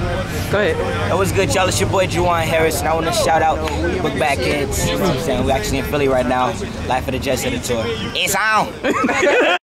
Go ahead. That was good, y'all. It's your boy Jawan Harris, and I want to shout out Book Bag Kidz. You know what I'm saying? We're actually in Philly right now. Life of the Jets of the tour. It's on!